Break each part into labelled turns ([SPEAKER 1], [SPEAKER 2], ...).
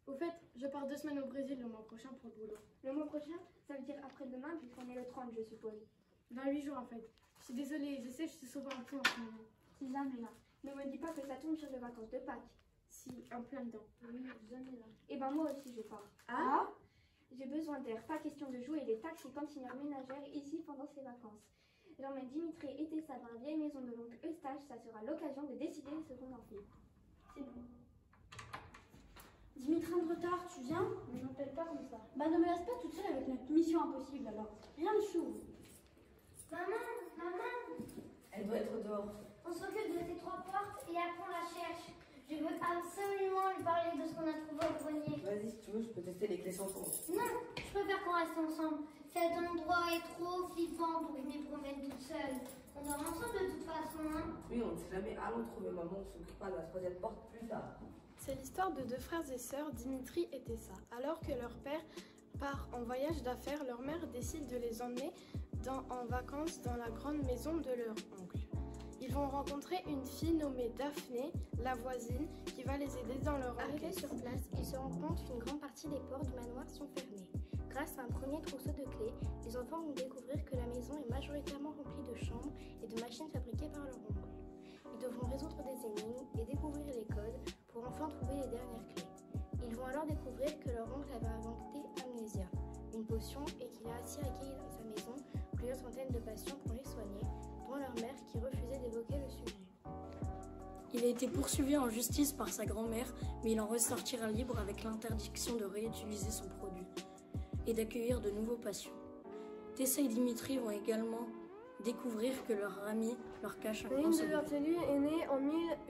[SPEAKER 1] Au fait, je pars 2 semaines au Brésil le mois prochain pour le boulot.
[SPEAKER 2] Le mois prochain, ça veut dire après-demain, puisqu'on est le 30, je suppose.
[SPEAKER 1] Dans 8 jours en fait. Je suis désolée, je sais, je suis souvent un peu en ce moment.
[SPEAKER 2] Si jamais là. Ne me dis pas que ça tombe sur les vacances de Pâques.
[SPEAKER 1] Si, en plein dedans.
[SPEAKER 2] Oui, jamais là. Et ben moi aussi je pars.
[SPEAKER 1] Ah?
[SPEAKER 2] J'ai besoin d'air, pas question de jouer les taxis cantinières ménagères ici pendant ces vacances. J'emmène Dimitri et Tessa dans la vieille maison de l'oncle Eustache, ça sera l'occasion de décider ce qu'on en fait. C'est bon.
[SPEAKER 3] Dimitri en retard, tu viens?
[SPEAKER 2] Ne m'appelle pas comme ça.
[SPEAKER 3] Bah ne me laisse pas toute seule avec notre mission impossible alors. Rien de chou.
[SPEAKER 4] Maman,
[SPEAKER 5] Elle doit être dehors.
[SPEAKER 4] on s'occupe de ces 3 portes et après on la cherche. Je veux absolument lui parler de ce qu'on a trouvé au grenier.
[SPEAKER 5] Vas-y, si tu veux, je peux tester les clés sans son.
[SPEAKER 4] Non, je préfère qu'on reste ensemble. Cet endroit est trop flippant pour que je m'y promène toute seule. On dort ensemble de toute façon, hein.
[SPEAKER 5] Oui, on ne sait jamais. Allons trouver maman, on s'occupera de la 3e porte plus tard.
[SPEAKER 1] C'est l'histoire de 2 frères et sœurs, Dimitri et Tessa. Alors que leur père part en voyage d'affaires, leur mère décide de les emmener en vacances dans la grande maison de leur oncle. Ils vont rencontrer une fille nommée Daphné, la voisine, qui va les aider dans leur enquête.
[SPEAKER 6] Arrivés sur place, ils se rendent compte qu'une grande partie des portes du manoir sont fermées. Grâce à un premier trousseau de clés, les enfants vont découvrir que la maison est majoritairement remplie de chambres et de machines fabriquées par leur oncle. Ils devront résoudre des énigmes et découvrir les codes pour enfin trouver les dernières clés. Ils vont alors découvrir que leur oncle avait inventé Amnésia, une potion, et qu'il a ainsi accueilli dans sa maison plusieurs centaines de patients pour les soigner, dont leur mère qui refusait d'évoquer le sujet.
[SPEAKER 7] Il a été poursuivi en justice par sa grand-mère, mais il en ressortira libre avec l'interdiction de réutiliser son produit et d'accueillir de nouveaux patients. Tessa et Dimitri vont également découvrir que leur ami leur cache un grand
[SPEAKER 8] Céline de
[SPEAKER 7] secret.
[SPEAKER 8] Bertelli est née en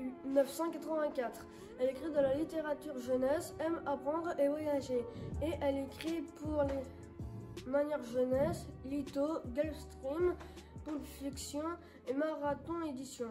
[SPEAKER 8] 1984. Elle écrit de la littérature jeunesse, aime apprendre et voyager. Et elle écrit pour les manières jeunesse, Litho, Gulfstream, Pulp Fiction et Marathon Édition.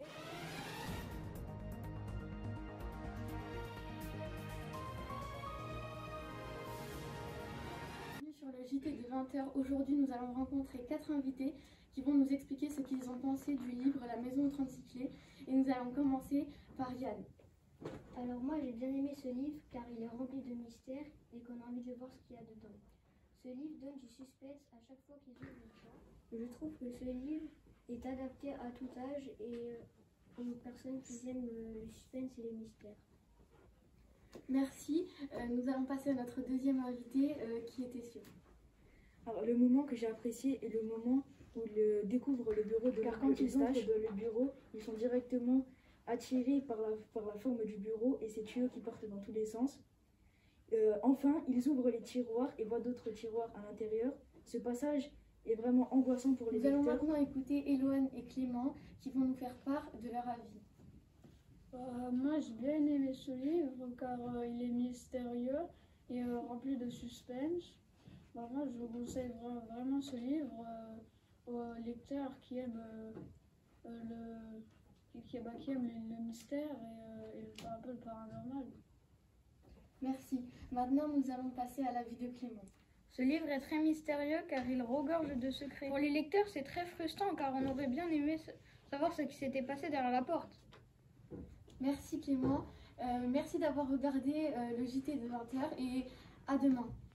[SPEAKER 1] Sur le JT de 20h, aujourd'hui nous allons rencontrer 4 invités qui vont nous expliquer ce qu'ils ont pensé du livre La maison aux 36 clés. Et nous allons commencer par Yann.
[SPEAKER 9] Alors moi j'ai bien aimé ce livre car il est rempli de mystères et qu'on a envie de voir ce qu'il y a dedans. Ce livre donne du suspense à chaque fois qu'ils ouvrent une porte. Je trouve que ce livre est adapté à tout âge et aux personnes qui aiment le suspense et les mystères.
[SPEAKER 1] Merci. Nous allons passer à notre deuxième invité qui était sûr.
[SPEAKER 10] Alors le moment que j'ai apprécié est le moment où ils découvrent le bureau de
[SPEAKER 8] Car quand ils
[SPEAKER 10] Eustache.
[SPEAKER 8] entrent
[SPEAKER 10] Le bureau, ils sont directement attirés par la forme du bureau et ses tuyaux qui partent dans tous les sens. Enfin, ils ouvrent les tiroirs et voient d'autres tiroirs à l'intérieur. Ce passage est vraiment angoissant pour les
[SPEAKER 1] Nous allons
[SPEAKER 10] lecteurs.
[SPEAKER 1] maintenant écouter Éloane et Clément qui vont nous faire part de leur avis.
[SPEAKER 11] Moi j'ai bien aimé ce livre car il est mystérieux et rempli de suspense. Moi je vous conseille vraiment ce livre aux lecteurs qui aiment, le mystère et un peu le paranormal.
[SPEAKER 1] Merci. Maintenant nous allons passer à l'avis de Clément.
[SPEAKER 12] Ce livre est très mystérieux car il regorge de secrets. Pour les lecteurs c'est très frustrant car on aurait bien aimé savoir ce qui s'était passé derrière la porte.
[SPEAKER 1] Merci Clément, merci d'avoir regardé le JT de 20h et à demain.